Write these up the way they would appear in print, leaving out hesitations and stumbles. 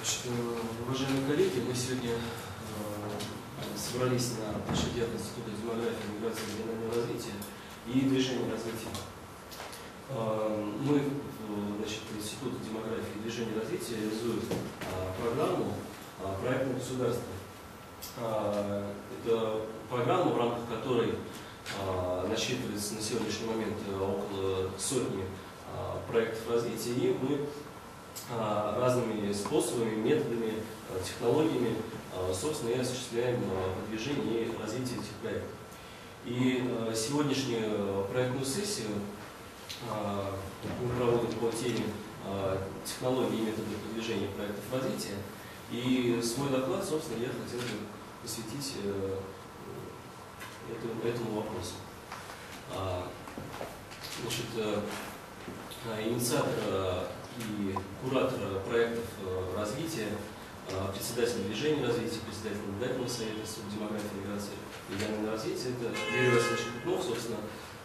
Значит, уважаемые коллеги, мы сегодня собрались на площадях Института демографии, миграции и регионального развития и движения развития. Мы, значит, Институт демографии и движения развития реализуем программу проектного государства. Это программа, в рамках которой насчитывается на сегодняшний момент около сотни проектов развития, и мы разными способами, методами, технологиями, собственно, и осуществляем продвижение и развитие этих проектов. И сегодняшнюю проектную сессию мы проводим по теме технологии и методы продвижения проектов развития. И свой доклад, собственно, я хотел бы посвятить этому вопросу. Значит, инициатор и куратор проектов развития, председатель движения развития, председатель наблюдательного совета Института демографии, миграции и регионального развития, это Юрий Васильевич Кутнов, собственно,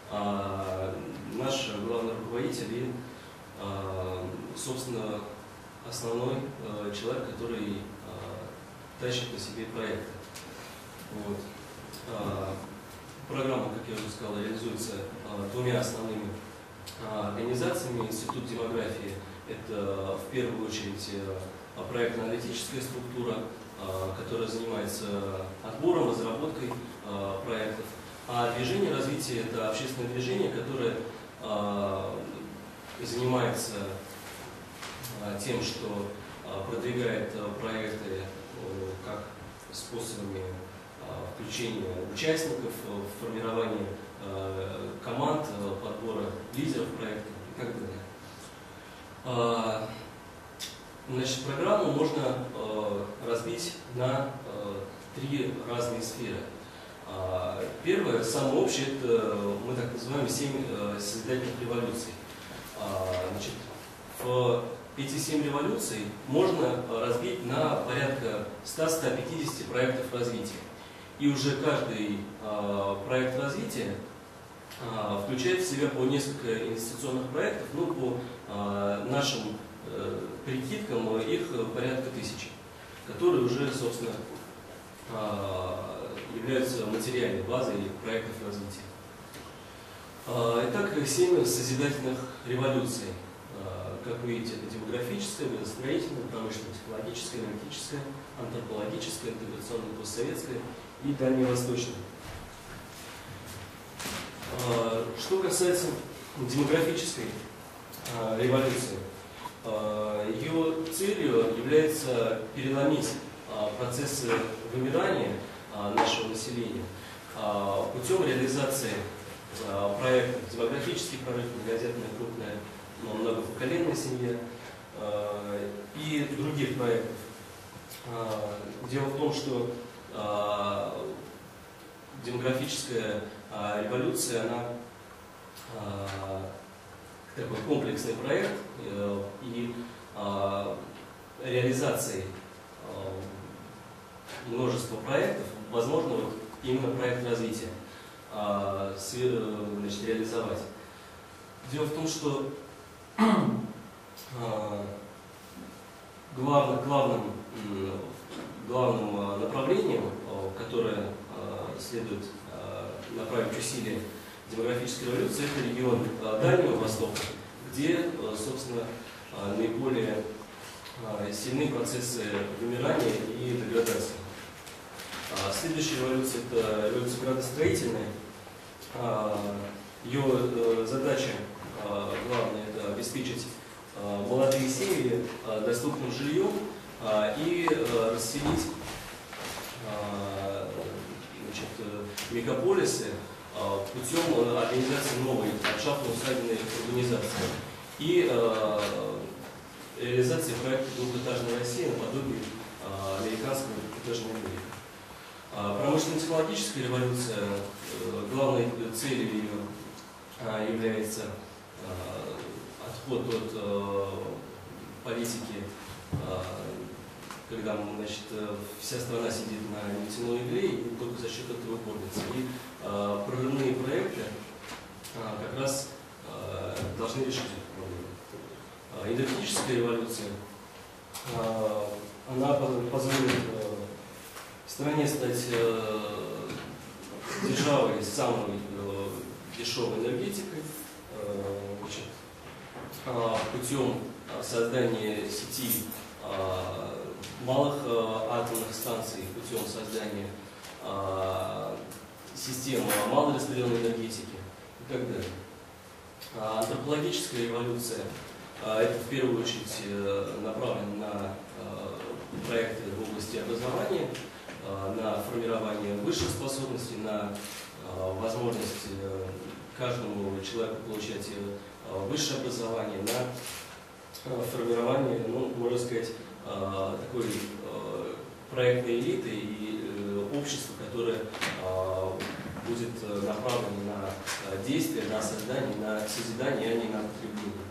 наш главный руководитель и, собственно, основной человек, который тащит на себе проекты. Вот. Программа, как я уже сказал, реализуется двумя основными организациями. Институт демографии – это в первую очередь проектно-аналитическая структура, которая занимается отбором, разработкой проектов. А движение развития – это общественное движение, которое занимается тем, что продвигает проекты как способами включения участников в формирование команд, подбора лидеров проекта и так далее. Значит, программу можно разбить на три разные сферы. Первое, самое общее, это мы так называем 7 созидательных революций. Значит, в эти 7 революций можно разбить на порядка 100-150 проектов развития. И уже каждый проект развития включает в себя по несколько инвестиционных проектов, ну, по нашим прикидкам их порядка 1000, которые уже, собственно, являются материальной базой проектов развития. Итак, 7 созидательных революций. Как вы видите, это демографическая, градостроительная, промышленно-технологическая, энергетическая, антропологическая, интеграционная, постсоветская и дальневосточная. Что касается демографической революции, ее целью является переломить процессы вымирания нашего населения путем реализации проектов, демографических проектов, многодетная, крупная, многопоколенная семья и других проектов. Дело в том, что демографическая революция, она такой комплексный проект, и реализацией множества проектов возможно вот именно проект развития значит, реализовать. Дело в том, что главным направлением, которое следует направить усилия демографической революции, это регион Дальнего Востока, где, собственно, наиболее сильны процессы вымирания и деградации. Следующая революция – это революция градостроительная. Ее задача главное – это обеспечить молодые семьи доступным жильем и расселить мегаполисы путем организации новой ландшафтно-усадебной урбанизации и реализации проекта двухэтажной России наподобие американского двухэтажного мира. Промышленно-технологическая революция, главной целью ее является отход от политики, когда, значит, вся страна сидит на нефтяной игле и только за счет этого кормится. И прорывные проекты как раз должны решить эту проблему. Энергетическая революция стране стать державой с самой дешевой энергетикой, путем создания сети малых атомных станций, путем создания систем малой распределенной энергетики и так далее. Антропологическая революция это в первую очередь направлено на проекты в области образования, на формирование высших способностей, на возможность каждому человеку получать высшее образование, на формирование, ну, можно сказать, такой проектной элиты и общества, которое будет направлено на действие, на создание, на созидание, а не на потребление.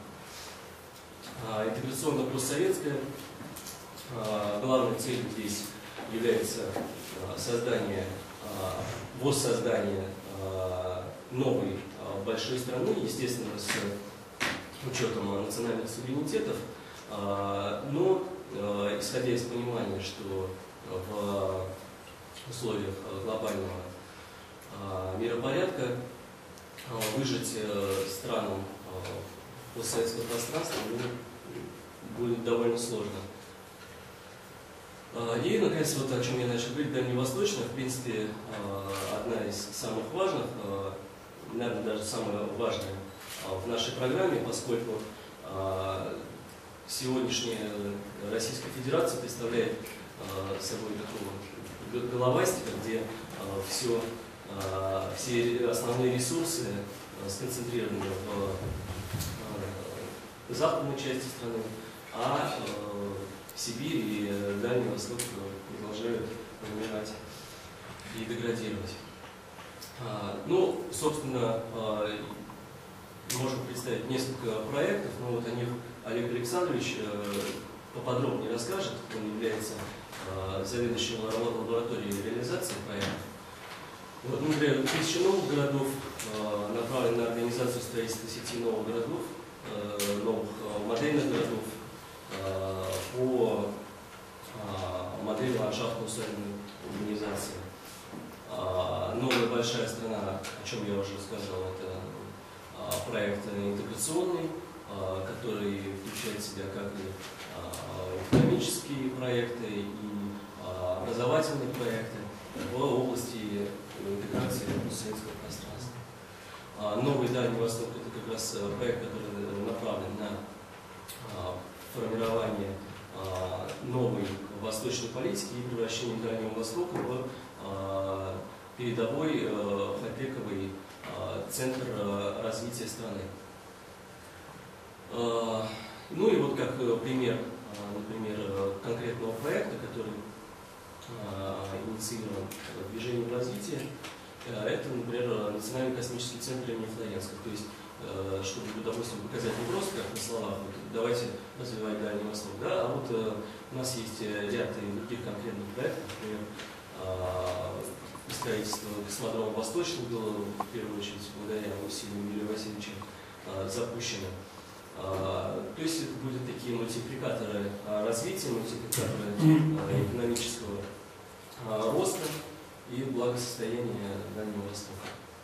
Интеграционно-постсоветская главной целью здесь является создание, воссоздание новой большой страны, естественно, с учетом национальных суверенитетов, но исходя из понимания, что в условиях глобального миропорядка выжить странам постсоветского пространства будет довольно сложно. И, наконец, вот о чем я начал говорить, дальневосточная, в принципе, одна из самых важных, наверное, даже самая важная в нашей программе, поскольку сегодняшняя Российская Федерация представляет собой такого головастика, где все основные ресурсы сконцентрированы в западной части страны, а Сибирь и Дальний Восток продолжают умирать и деградировать. Ну, собственно, можно представить несколько проектов, но вот о них Олег Александрович поподробнее расскажет. Он является заведующим лабораторией реализации проектов. Вот, например, 1000 новых городов направлены на организацию строительства сети новых городов, новых модельных городов по модели ландшафтно-усадебной урбанизации. Новая большая страна, о чем я уже рассказал, это проект интеграционный, который включает в себя как и экономические проекты, и образовательные проекты в области интеграции постсоветского пространства. Новый Дальний Восток – это как раз проект, который направлен на формирование новой восточной политики и превращение Дальнего Востока в передовой хай-тековый центр развития страны. Ну и вот как пример, например, конкретного проекта, который инициирован движением развития, это, например, Национальный космический центр имени Флоренского. То есть, чтобы, допустим, показать не просто как на словах, вот, давайте развивать Дальний Восток, да, а вот у нас есть ряд других конкретных проектов, например, строительство космодрома Восточный было в первую очередь благодаря усилиям Юрия Васильевича запущено. То есть это будут такие мультипликаторы развития, мультипликаторы экономического роста и благосостояния Дальнего Востока.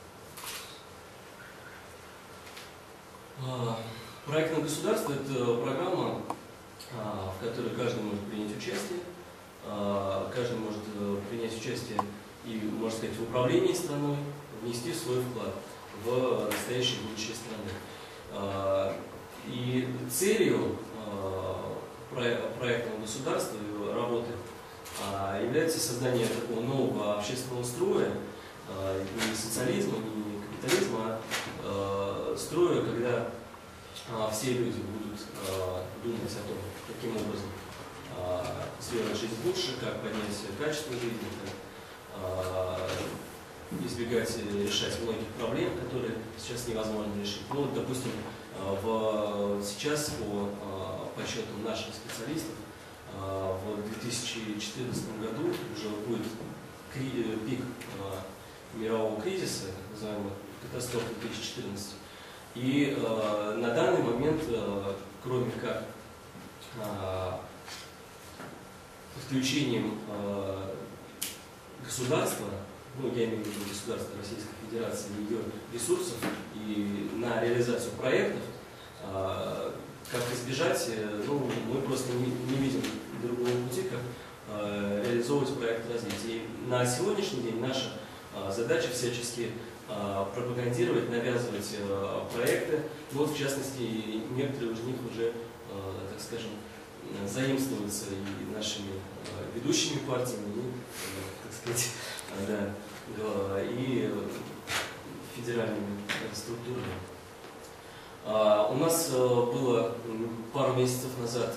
Проектное государство – это программа, в которой каждый может принять участие. Каждый может принять участие и, можно сказать, в управлении страной, внести свой вклад в настоящее будущее страны. И целью проектного государства и работы является создание такого нового общественного строя, не социализма, не капитализма, а строя, когда все люди будут думать о том, каким образом сделать жизнь лучше, как поднять качество жизни, как избегать решать многих проблем, которые сейчас невозможно решить. Ну, допустим, сейчас по подсчетам наших специалистов в 2014 году уже будет пик мирового кризиса, так называемой катастрофы 2014. И на данный момент, кроме как подключением государства, ну, я имею в виду государство Российской Федерации, ее ресурсов и на реализацию проектов, как избежать, ну, мы просто не видим другого пути, как реализовывать проект развития. И на сегодняшний день наша задача всячески пропагандировать, навязывать проекты. Вот, в частности, некоторые из них уже, так скажем, заимствуются и нашими ведущими партиями, и, так сказать, да, и федеральными структурами. У нас было пару месяцев назад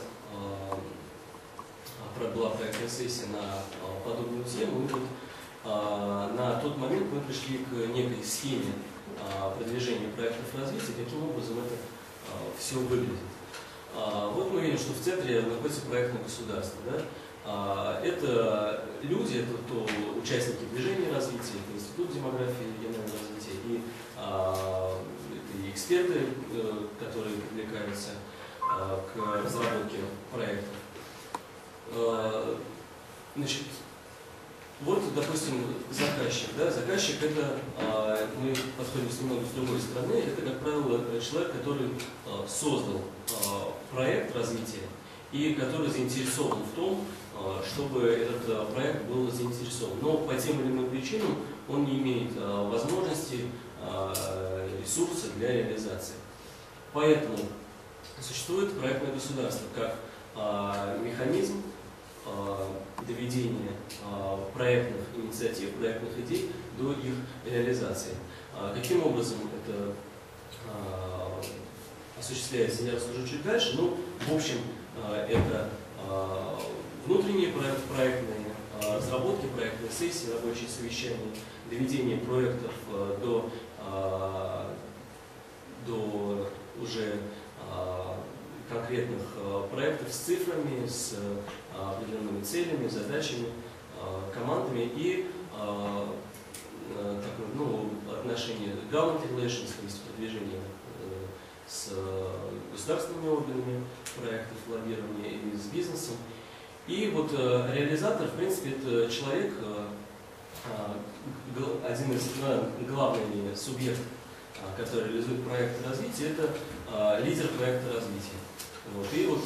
была проектная сессия на подобную тему, и вот на тот момент мы пришли к некой схеме продвижения проектов развития, каким образом это все выглядит. Вот мы видим, что в центре находится проектное государство. Да? Это люди, это то участники движения развития, это Институт демографии и регионального развития, и это и эксперты, которые привлекаются к разработке проектов. Значит, вот, допустим, заказчик. Да? Заказчик – это, мы подходим немного с другой стороны, это, как правило, человек, который создал проект развития и который заинтересован в том, чтобы этот проект был заинтересован. Но по тем или иным причинам он не имеет возможности, ресурса для реализации. Поэтому существует проектное государство как механизм доведения проектных инициатив, проектных идей до их реализации. Каким образом это осуществляется, я расскажу чуть дальше. Ну, в общем, это внутренние проектные разработки, проектные сессии, рабочие совещания, доведение проектов до уже конкретных проектов с цифрами, с определенными целями, задачами, командами и отношения government relations, то есть продвижение с государственными органами проектов, лоббирования и с бизнесом. И вот реализатор, в принципе, это человек, один из главных субъектов, который реализует проект развития, это лидер проекта развития. Вот. И вот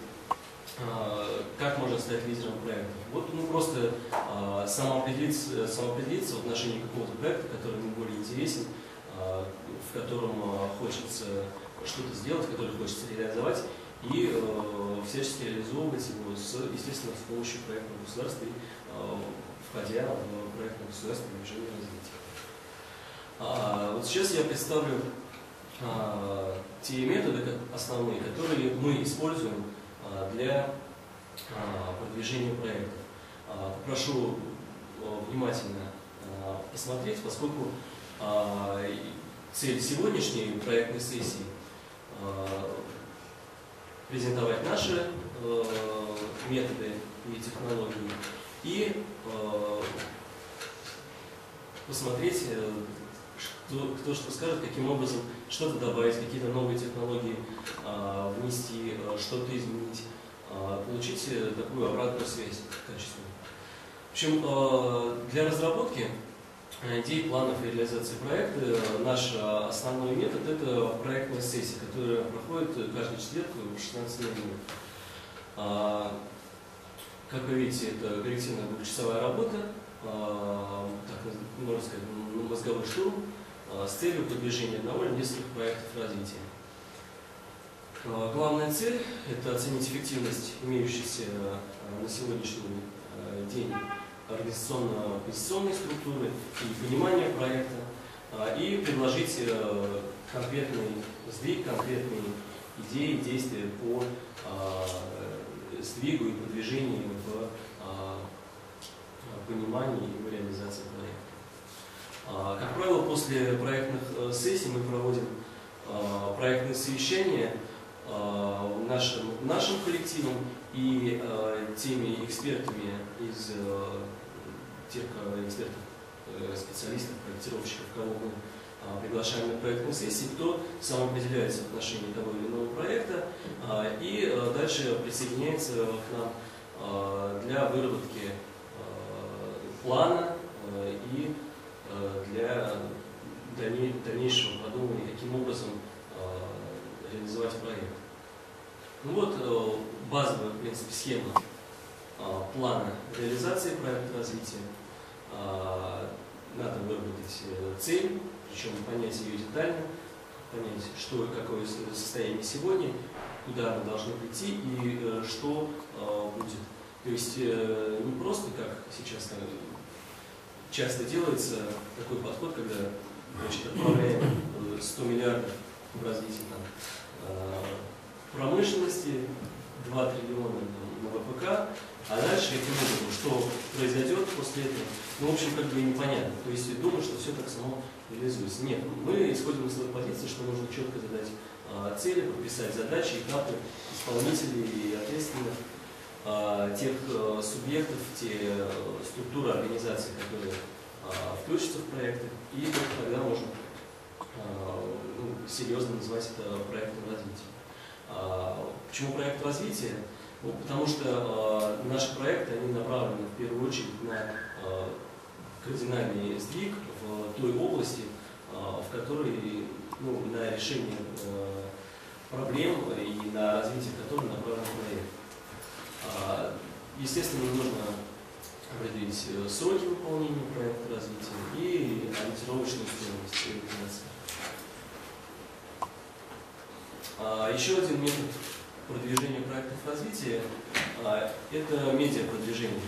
как можно стать лидером проекта? Вот просто самоопределиться в отношении какого-то проекта, который ему более интересен, в котором хочется что-то сделать, который хочется реализовать, и всячески реализовывать его, естественно, с помощью проектного государства и входя в проектное государственное движение развития. Вот сейчас я представлю те методы основные, которые мы используем для продвижения проектов. Попрошу внимательно посмотреть, поскольку цель сегодняшней проектной сессии презентовать наши методы и технологии и посмотреть, кто что скажет, каким образом что-то добавить, какие-то новые технологии внести, что-то изменить, получить такую обратную связь качественную. В общем, для разработки идей, планов и реализации проекта наш основной метод – это проектная сессия, которая проходит каждый четверг в 16:00. Как вы видите, это коллективная двухчасовая работа, так можно сказать, мозговой штурм, с целью продвижения одного или нескольких проектов развития. Главная цель – это оценить эффективность имеющейся на сегодняшний день организационно-позиционной структуры и понимания проекта, и предложить конкретный сдвиг, конкретные идеи, действия по сдвигу и продвижению в понимании и в реализации проекта. Как правило, после проектных сессий мы проводим проектные совещания нашим коллективом и теми экспертами из тех экспертов, специалистов, проектировщиков, кого мы приглашаем на проектные сессии, кто самоопределяется в отношении того или иного проекта и дальше присоединяется к нам для выработки плана и для дальнейшего продумывания, каким образом реализовать проект. Ну вот базовая, в принципе, схема плана реализации проекта развития. Надо выработать цель, причем понять ее детально, понять, что и какое состояние сегодня, куда мы должны прийти и что будет. То есть не просто, как сейчас часто делается, такой подход, когда, значит, отправляем 100 миллиардов в развитие промышленности, 2 триллиона на ВПК, а дальше каким образом, что произойдет после этого, ну, в общем, как бы и непонятно. То есть думаю, что все так само реализуется. Нет, мы исходим из той позиции, что нужно четко задать цели, прописать задачи, этапы, исполнителей и ответственных, тех субъектов, те структуры организаций, которые включатся в проекты, и только тогда можно серьезно называть это проектом развития. Почему проект развития? Ну, потому что наши проекты, они направлены в первую очередь на кардинальный сдвиг в той области, в которой, ну, на решение проблем и на развитие которой направлен проект. Естественно, нужно определить сроки выполнения проекта развития и ориентировочную стоимость реализации. Еще один метод продвижения проектов развития – это медиапродвижение.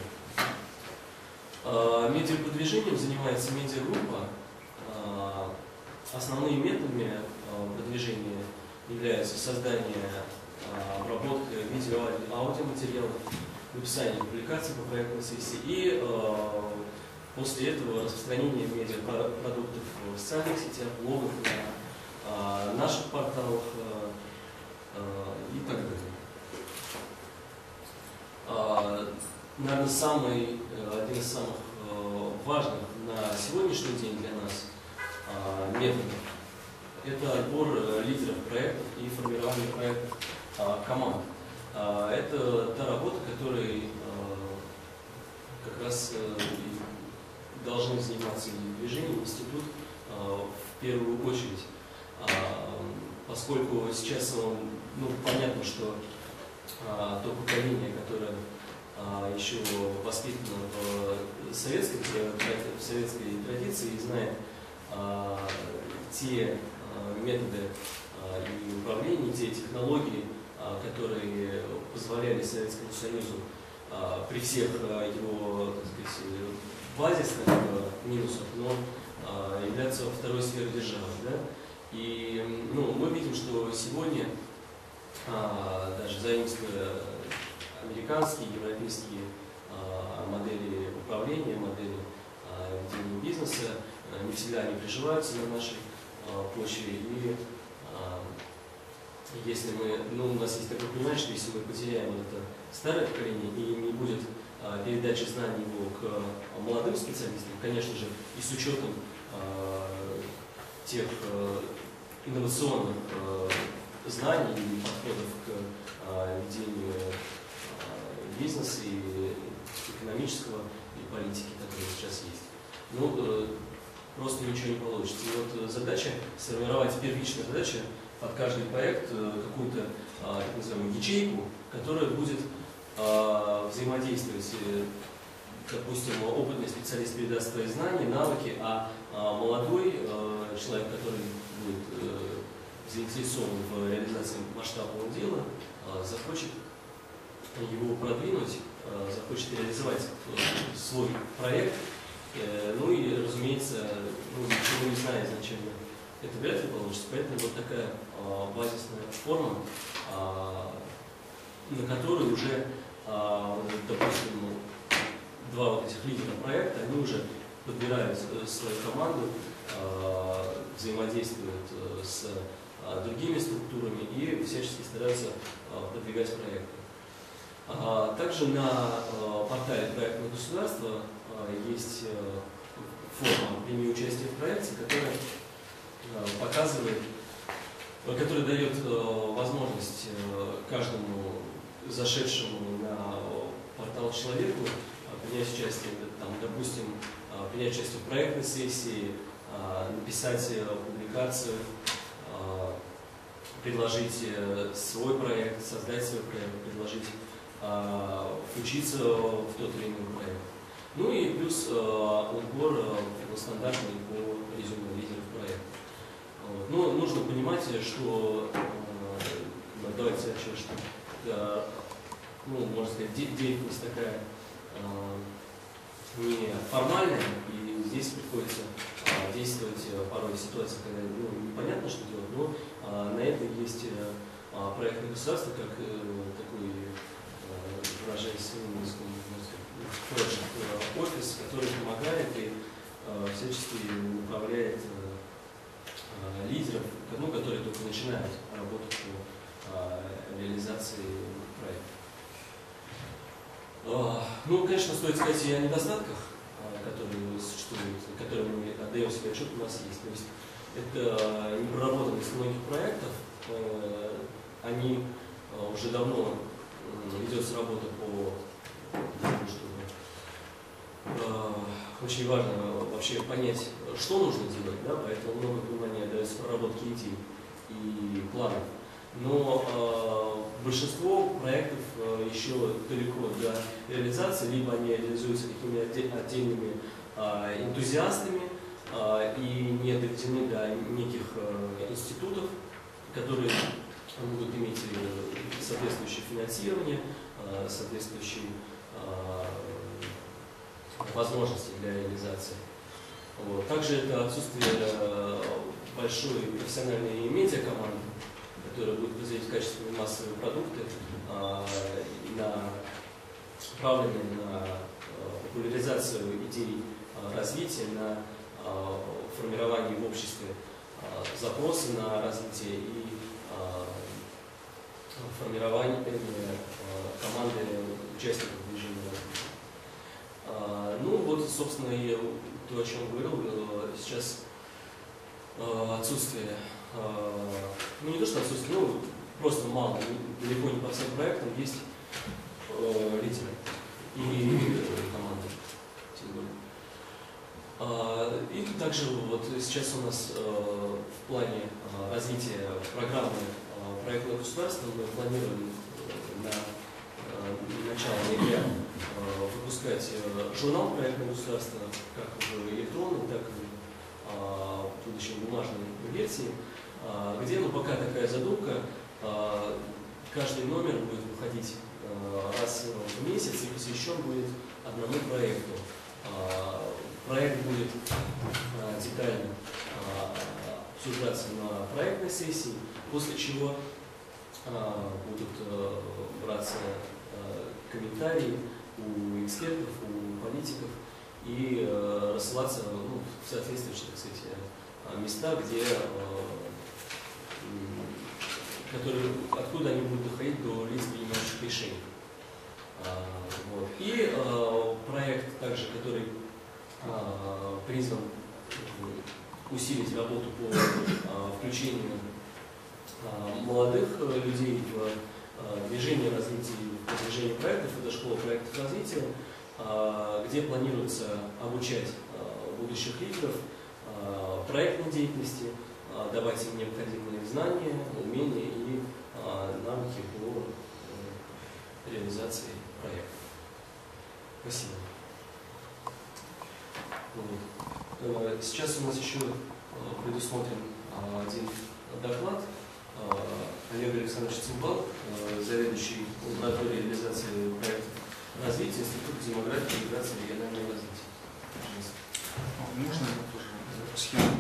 Медиапродвижением занимается медиагруппа. Основными методами продвижения являются создание, обработка видео, аудиоматериалов, написание публикаций по проектной сессии и после этого распространение медиапродуктов в социальных сетях, блогах, на наших порталах и так далее. Наверное, один из самых важных на сегодняшний день для нас методов – это отбор лидеров проектов и формирование проектов команд. Это та работа, которой как раз должны заниматься и движение, и институт в первую очередь. Поскольку сейчас, ну, понятно, что то поколение, которое еще воспитано в советской традиции и знает те методы и управления, те технологии, которые позволяли Советскому Союзу при всех его, так сказать, базисных минусах, но являться второй сферой державы. Да? И ну, мы видим, что сегодня, даже заимствуя американские, европейские модели управления, модели ведения бизнеса, не всегда они приживаются на нашей почве. И если мы, ну, у нас есть такое понимание, что если мы потеряем вот это старое поколение и не будет передачи знаний его к молодым специалистам, конечно же, и с учетом тех инновационных знаний и подходов к ведению бизнеса и экономического и политики, которые сейчас есть, ну, просто ничего не получится. И вот задача сформировать, первичная задача под каждый проект какую-то так называемую ячейку, которая будет взаимодействовать. Допустим, опытный специалист передаст свои знания, навыки, а молодой человек, который будет заинтересован в реализации масштабного дела, захочет его продвинуть, захочет реализовать свой проект, ну и, разумеется, ну, ничего не зная изначально, это вряд ли получится. Поэтому вот такая базисная форма, на которой уже, допустим, два вот этих лидера проекта, они уже подбирают свою команду, взаимодействуют с другими структурами и всячески стараются продвигать проекты. Также на портале проектного государства есть форма премии участия в проекте, которая показывает, которая дает возможность каждому зашедшему на портал человеку принять участие, там, допустим, принять участие в проектной сессии, написать публикацию, предложить свой проект, создать свой проект, предложить включиться в тот или иной проект. Ну и плюс отбор стандартный по резюме лидеров проекта. Вот. Но нужно понимать, что давайте вообще, что ну, можно сказать, деятельность такая не формальная, и здесь приходится действовать порой в ситуации, когда непонятно, что делать, но на это есть проектное государство, как такой, выражаясь языком, офис, который помогает и всячески направляет лидеров, которые только начинают работать по реализации проекта. Ну, конечно, стоит сказать и о недостатках, которые существуют, которые мы отдаем себе отчет, у нас есть. То есть это непроработанность многих проектов, они уже давно ведется работа по тому, чтобы очень важно вообще понять, что нужно делать, да, поэтому много внимания дается проработке идей и планов. Но большинство проектов еще далеко до реализации, либо они реализуются какими-то отдельными энтузиастами и не доведены до неких институтов, которые могут иметь соответствующее финансирование, соответствующие возможности для реализации. Вот. Также это отсутствие большой профессиональной медиакоманды, которая будет производить качественные массовые продукты, направленные на популяризацию идей развития, на формирование в обществе запроса на развитие и формирование команды участников движения развития. Ну вот, собственно, и то, о чем говорил, сейчас отсутствие, ну не то, что отсутствие, ну просто мало, далеко не по всем проектам есть лидеры и команды, тем более. И также вот сейчас у нас в плане развития программы проектного государства мы планируем на начало ноября выпускать журнал проектного государства, как в электронной, так и в будущем бумажной версии, где, ну, пока такая задумка, каждый номер будет выходить раз в месяц и посвящен будет одному проекту. Проект будет детально обсуждаться на проектной сессии, после чего будут браться комментарии у экспертов, у политиков и рассылаться в соответствующие, так сказать, места, где, откуда они будут доходить до лиц, принимающих решений. Вот. И проект также, который призван усилить работу по включению молодых людей в движение развития, в движение проектов, это школа проектов развития, где планируется обучать будущих лидеров проектной деятельности, давать им необходимые знания, умения и навыки по реализации проекта. Спасибо. Вот. Сейчас у нас еще предусмотрен один доклад. Олег Александрович Цимбал, заведующий лабораторией реализации проектов развития Института демографии и миграции регионального развития. Можно тоже схему?